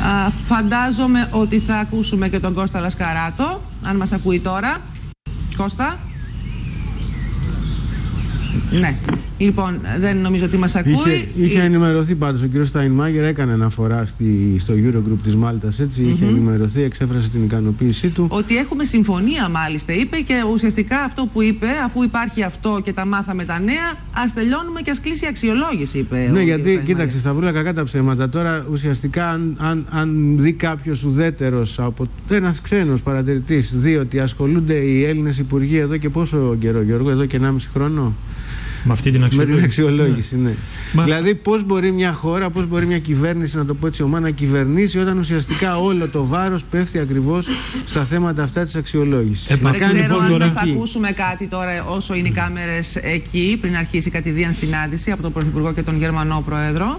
Φαντάζομαι ότι θα ακούσουμε και τον Κώστα Λασκαράτο, αν μας ακούει τώρα. Κώστα. Ναι. Λοιπόν, δεν νομίζω ότι μας ακούει. Είχε ενημερωθεί πάντως ο κ. Στάινμαγερ, έκανε αναφορά στο Eurogroup της Μάλτας, έτσι. Είχε ενημερωθεί, εξέφρασε την ικανοποίησή του. Ότι έχουμε συμφωνία, μάλιστα, είπε, και ουσιαστικά αυτό που είπε, αφού υπάρχει αυτό και τα μάθαμε τα νέα, ας τελειώνουμε και ας κλείσει η αξιολόγηση, είπε. Ναι, γιατί κοίταξε, Σταυρούλα, κακά τα ψέματα. Τώρα ουσιαστικά, αν δει κάποιος ουδέτερος, από ένας ξένος παρατηρητής, δει ότι ασχολούνται οι Έλληνες υπουργοί εδώ και πόσο καιρό, Γιώργο, εδώ και 1,5 χρόνο. Με αυτή την αξιολόγηση. Με την αξιολόγηση, ναι. Δηλαδή, πώς μπορεί μια χώρα, πώς μπορεί μια κυβέρνηση, να το πω έτσι ομά, να κυβερνήσει όταν ουσιαστικά όλο το βάρος πέφτει ακριβώς στα θέματα αυτά της αξιολόγησης. Δεν ξέρω αν θα ακούσουμε κάτι τώρα όσο είναι οι κάμερες εκεί, πριν αρχίσει η κατηδίαν συνάντηση από τον Πρωθυπουργό και τον Γερμανό Πρόεδρο.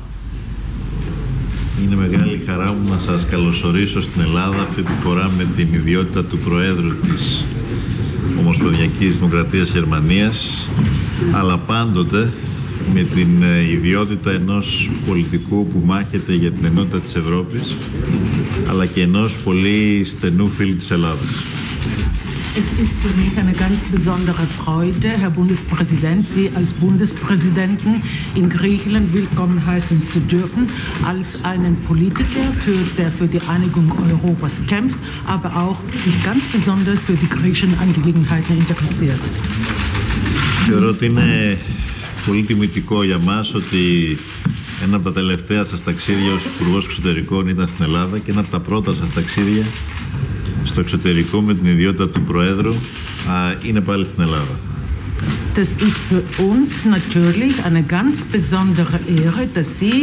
Είναι μεγάλη χαρά μου να σας καλωσορίσω στην Ελλάδα, αυτή τη φορά με την ιδιότητα του Προέδρου της Ομοσπονδιακής Δημοκρατίας Γερμανίας, αλλά πάντοτε με την ιδιότητα ενός πολιτικού που μάχεται για την ενότητα της Ευρώπης, αλλά και ενός πολύ στενού φίλου της Ελλάδας. Es ist für mich eine ganz besondere Freude, Herr Bundespräsident, Sie als Bundespräsidenten in Griechenland willkommen heißen zu dürfen, als einen Politiker, der für die Einigung Europas kämpft, aber auch sich ganz besonders für die griechischen Angelegenheiten interessiert. Θεωρώ ότι είναι πολύ τιμητικό για μας ότι ένα από τα τελευταία σας ταξίδια ως Υπουργός Εξωτερικών ήταν στην Ελλάδα και ένα από τα πρώτα σας ταξίδια στο εξωτερικό με την ιδιότητα του Προέδρου είναι πάλι στην Ελλάδα. Das ist für uns natürlich eine ganz besondere Ehre, dass Sie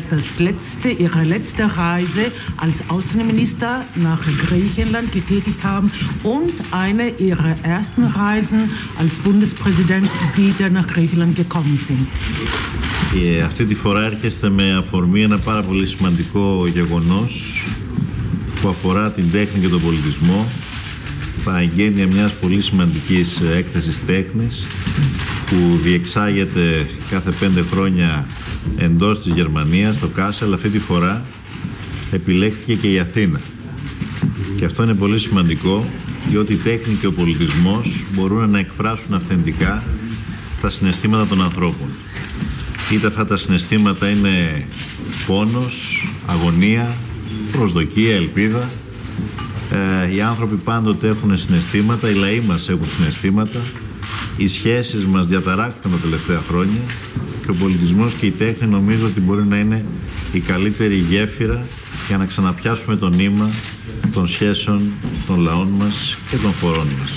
Ihre letzte Reise als Außenminister nach Griechenland getätigt haben und eine Ihrer ersten Reisen als Bundespräsident wieder nach Griechenland gekommen sind. Και αυτή τη φορά έρχεστε με αφορμή ένα πάρα πολύ σημαντικό γεγονός που αφορά την τέχνη και τον πολιτισμό, τα εγγένεια μιας πολύ σημαντικής έκθεσης τέχνης που διεξάγεται κάθε 5 χρόνια εντός της Γερμανίας, το Κάσελ. Αυτή τη φορά επιλέχθηκε και η Αθήνα. Και αυτό είναι πολύ σημαντικό, διότι η τέχνη και ο πολιτισμός μπορούν να εκφράσουν αυθεντικά τα συναισθήματα των ανθρώπων. Είτε αυτά τα συναισθήματα είναι πόνος, αγωνία, προσδοκία, ελπίδα. Οι άνθρωποι πάντοτε έχουν συναισθήματα, οι λαοί μας έχουν συναισθήματα, οι σχέσεις μας διαταράχθηκαν τα τελευταία χρόνια και ο πολιτισμός και η τέχνη νομίζω ότι μπορεί να είναι η καλύτερη γέφυρα για να ξαναπιάσουμε το νήμα των σχέσεων των λαών μας και των χωρών μας.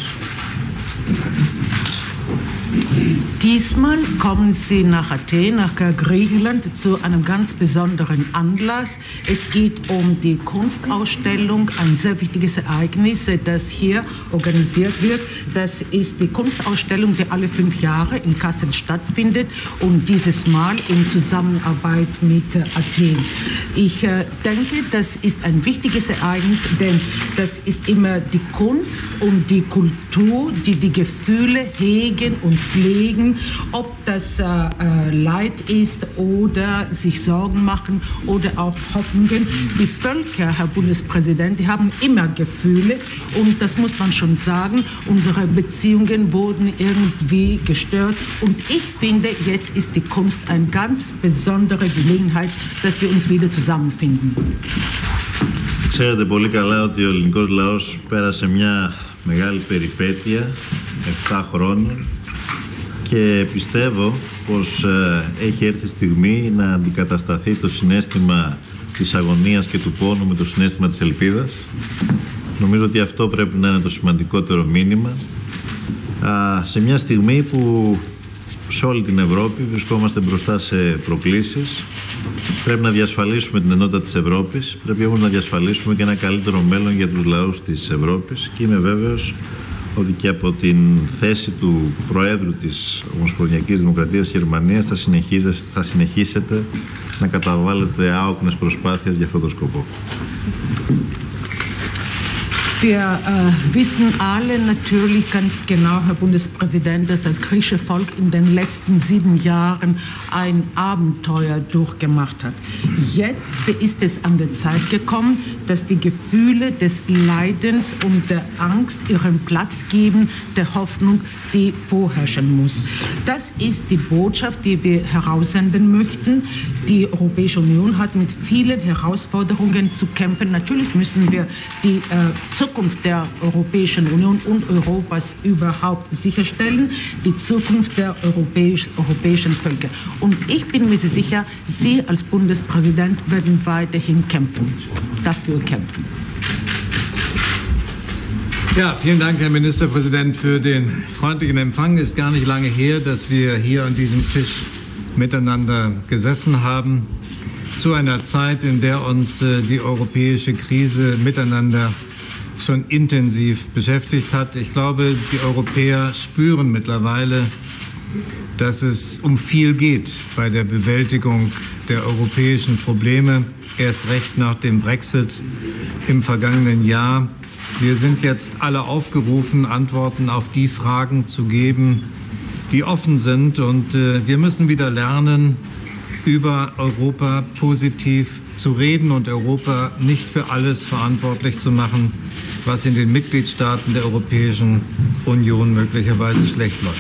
Diesmal kommen Sie nach Athen, nach Griechenland, zu einem ganz besonderen Anlass. Es geht um die Kunstausstellung, ein sehr wichtiges Ereignis, das hier organisiert wird. Das ist die Kunstausstellung, die alle 5 Jahre in Kassel stattfindet und dieses Mal in Zusammenarbeit mit Athen. Ich denke, das ist ein wichtiges Ereignis, denn das ist immer die Kunst und die Kultur, die die Gefühle hegen und pflegen, ob das Leid ist oder sich Sorgen machen oder auch Hoffnungen. Die Völker, Herr Bundespräsident, die haben immer Gefühle und das muss man schon sagen, unsere Beziehungen wurden irgendwie gestört und ich finde, jetzt ist die Kunst eine ganz besondere Gelegenheit, dass wir uns wieder zusammenfinden. Ξέρετε πολύ καλά ότι ο ελληνικός λαός πέρασε μια μεγάλη περιπέτεια 7 χρόνων και πιστεύω πως έχει έρθει η στιγμή να αντικατασταθεί το συναίσθημα της αγωνίας και του πόνου με το συναίσθημα της ελπίδας. Νομίζω ότι αυτό πρέπει να είναι το σημαντικότερο μήνυμα σε μια στιγμή που σε όλη την Ευρώπη βρισκόμαστε μπροστά σε προκλήσεις. Πρέπει να διασφαλίσουμε την ενότητα της Ευρώπης, πρέπει όμως να διασφαλίσουμε και ένα καλύτερο μέλλον για τους λαούς της Ευρώπης και είμαι βέβαιος ότι και από την θέση του Προέδρου της Ομοσπονδιακής Δημοκρατίας Γερμανίας θα συνεχίσετε να καταβάλλετε άοκνες προσπάθειες για αυτόν τον σκοπό. Wir wissen alle natürlich ganz genau, Herr Bundespräsident, dass das griechische Volk in den letzten 7 Jahren ein Abenteuer durchgemacht hat. Jetzt ist es an der Zeit gekommen, dass die Gefühle des Leidens und der Angst ihren Platz geben, der Hoffnung, die vorherrschen muss. Das ist die Botschaft, die wir heraussenden möchten. Die Europäische Union hat mit vielen Herausforderungen zu kämpfen. Natürlich müssen wir die Zukunft der Europäischen Union und Europas überhaupt sicherstellen, die Zukunft der europäischen Völker. Und ich bin mir sicher, Sie als Bundespräsident werden weiterhin dafür kämpfen. Ja, vielen Dank, Herr Ministerpräsident, für den freundlichen Empfang. Es ist gar nicht lange her, dass wir hier an diesem Tisch miteinander gesessen haben, zu einer Zeit, in der uns die europäische Krise miteinander schon intensiv beschäftigt hat. Ich glaube, die Europäer spüren mittlerweile, dass es um viel geht bei der Bewältigung der europäischen Probleme, erst recht nach dem Brexit im vergangenen Jahr. Wir sind jetzt alle aufgerufen, Antworten auf die Fragen zu geben, die offen sind. Und wir müssen wieder lernen, über Europa positiv zu reden und Europa nicht für alles verantwortlich zu machen, was in den Mitgliedstaaten der Europäischen Union möglicherweise schlecht läuft.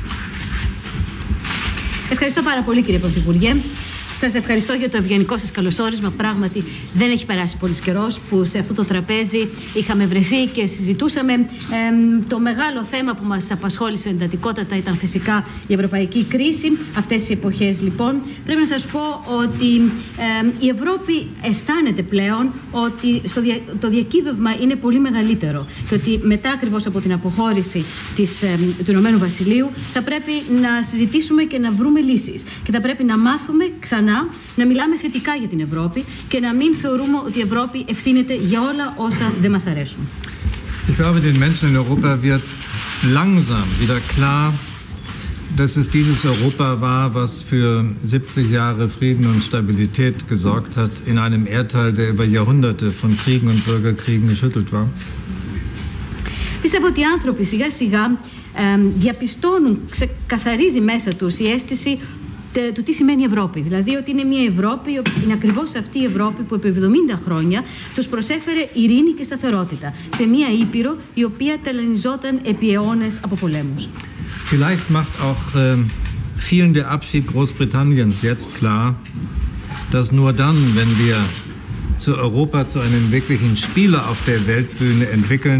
Ευχαριστώ πάρα πολύ, κύριε Πρωθυπουργέ. Σας ευχαριστώ για το ευγενικό σας καλωσόρισμα. Πράγματι δεν έχει περάσει πολύς καιρός που σε αυτό το τραπέζι είχαμε βρεθεί και συζητούσαμε. Το μεγάλο θέμα που μας απασχόλησε εντατικότατα ήταν φυσικά η ευρωπαϊκή κρίση. Αυτές οι εποχές λοιπόν πρέπει να σας πω ότι η Ευρώπη αισθάνεται πλέον ότι το διακύβευμα είναι πολύ μεγαλύτερο και ότι μετά ακριβώς από την αποχώρηση του Ηνωμένου Βασιλείου θα πρέπει να συζητήσουμε και να βρούμε λύσεις και θα πρέπει να μάθουμε ξανά να μιλάμε θετικά για την Ευρώπη και να μην θεωρούμε ότι η Ευρώπη ευθύνεται για όλα όσα δεν μας αρέσουν. Ich glaube, den Menschen in Europa wird langsam wieder klar, dass es dieses Europa war, was für 70 Jahre Frieden und Stabilität gesorgt hat, in einem Erdteil, der über Jahrhunderte von Kriegen und Bürgerkriegen geschüttelt war. Πιστεύω ότι οι άνθρωποι σιγά σιγά διαπιστώνουν, ξεκαθαρίζει μέσα τους η αίσθηση του τι σημαίνει Ευρώπη. Δηλαδή ότι είναι μια Ευρώπη, είναι ακριβώς αυτή η Ευρώπη που επί 70 χρόνια τους προσέφερε ειρήνη και σταθερότητα σε μια Ήπειρο η οποία ταλανιζόταν επί αιώνες από πολέμους. Vielleicht macht auch vielen der Abschied Großbritanniens jetzt klar, dass nur dann, wenn wir zu Europa zu einem wirklichen Spieler auf der Weltbühne entwickeln,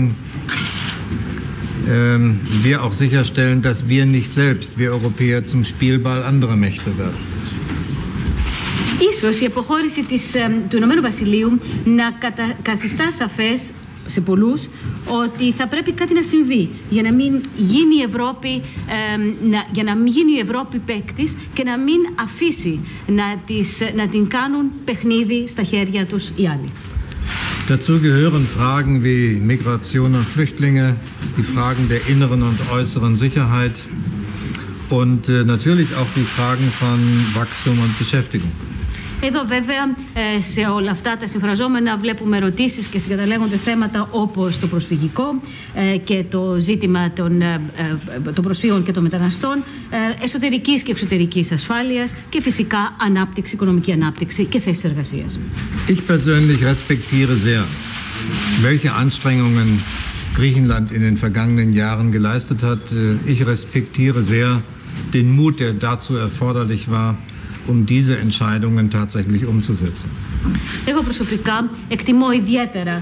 wir auch sicherstellen, dass wir nicht selbst, wir Europäer, zum Spielball anderer Mächte werden. Ίσως η αποχώρηση του Ηνωμένου Βασιλείου να καθιστά σαφές σε πολλούς ότι θα πρέπει κάτι να συμβεί για να μην γίνει η Ευρώπη παίκτης και να μην αφήσει να την κάνουν παιχνίδι στα χέρια τους οι άλλοι. Dazu gehören Fragen wie Migration und Flüchtlinge, die Fragen der inneren und äußeren Sicherheit und natürlich auch die Fragen von Wachstum und Beschäftigung. Εδώ βέβαια σε όλα αυτά τα συμφραζόμενα βλέπουμε ερωτήσεις και συγκαταλέγονται θέματα όπως το προσφυγικό και το ζήτημα των προσφύγων και των μεταναστών, εσωτερικής και εξωτερικής ασφάλειας και φυσικά ανάπτυξη, οικονομική ανάπτυξη και θέσεις εργασίας. Ich persönlich respektiere sehr, welche Anstrengungen Griechenland in den vergangenen Jahren geleistet hat. Ich respektiere sehr den Mut, der dazu erforderlich war, um diese Entscheidungen tatsächlich umzusetzen. Εγώ προσωπικά εκτιμώ ιδιαίτερα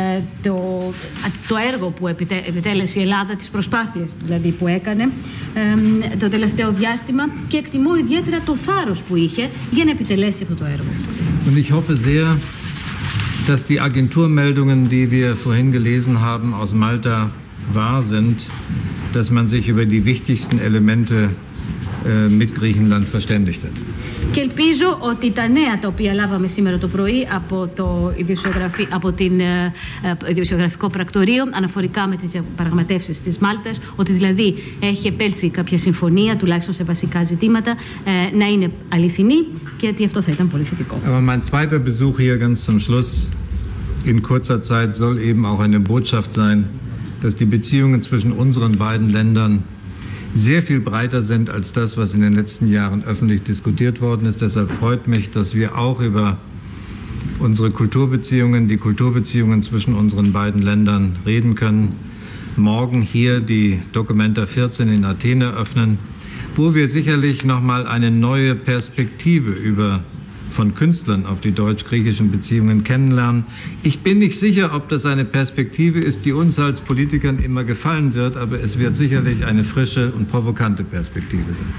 το έργο που επιτέλεσε η Ελλάδα, τις προσπάθειες δηλαδή που έκανε το τελευταίο διάστημα και εκτιμώ ιδιαίτερα το θάρρος που είχε για να επιτελέσει αυτό το έργο. Und ich hoffe sehr, dass die Agenturmeldungen, die wir vorhin gelesen haben, aus Malta wahr sind, dass man sich über die wichtigsten Elemente mit Griechenland verständigt hat. Και ελπίζω ότι τα νέα τα οποία λάβαμε σήμερα το πρωί από το ιδιοσιογραφικό πρακτορείο αναφορικά με τις διαπραγματεύσεις της Μάλτας, ότι δηλαδή έχει επέλθει κάποια συμφωνία, τουλάχιστον σε βασικά ζητήματα, να είναι αληθινή και ότι αυτό θα ήταν πολύ θετικό. Aber mein zweiter Besuch hier ganz zum Schluss in kurzer Zeit soll eben auch eine Botschaft sein, dass die Beziehungen zwischen unseren beiden Ländern sehr viel breiter sind als das, was in den letzten Jahren öffentlich diskutiert worden ist. Deshalb freut mich, dass wir auch über unsere Kulturbeziehungen, die Kulturbeziehungen zwischen unseren beiden Ländern reden können. Morgen hier die Documenta 14 in Athen eröffnen, wo wir sicherlich nochmal eine neue Perspektive von Künstlern auf die deutsch-griechischen Beziehungen kennenlernen. Ich bin nicht sicher, ob das eine Perspektive ist, die uns als Politikern immer gefallen wird, aber es wird sicherlich eine frische und provokante Perspektive sein.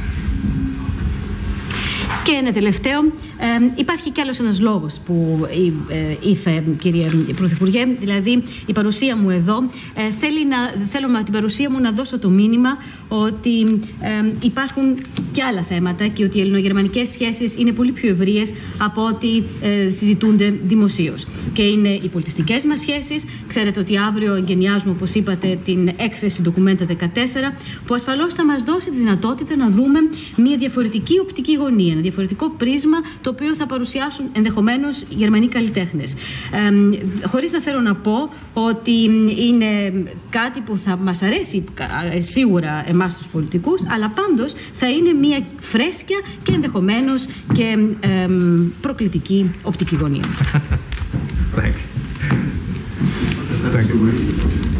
Και ένα τελευταίο, υπάρχει κι άλλος ένας λόγος που ήρθε, κύριε Πρωθυπουργέ, δηλαδή η παρουσία μου εδώ. Θέλω με την παρουσία μου να δώσω το μήνυμα ότι υπάρχουν και άλλα θέματα και ότι οι ελληνογερμανικές σχέσεις είναι πολύ πιο ευρείες από ό,τι συζητούνται δημοσίως. Και είναι οι πολιτιστικές μας σχέσεις. Ξέρετε ότι αύριο εγκαινιάζουμε, όπως είπατε, την έκθεση Documenta 14, που ασφαλώς θα μας δώσει τη δυνατότητα να δούμε μια διαφορετική οπτική γωνία, ένα διαφορετικό πρίσμα, το οποίο θα παρουσιάσουν ενδεχομένως οι Γερμανοί καλλιτέχνες. Χωρίς να θέλω να πω ότι είναι κάτι που θα μας αρέσει σίγουρα εμάς τους πολιτικούς, αλλά πάντως θα είναι μια φρέσκια και ενδεχομένως και προκλητική οπτική γωνία. Thanks. Thank you.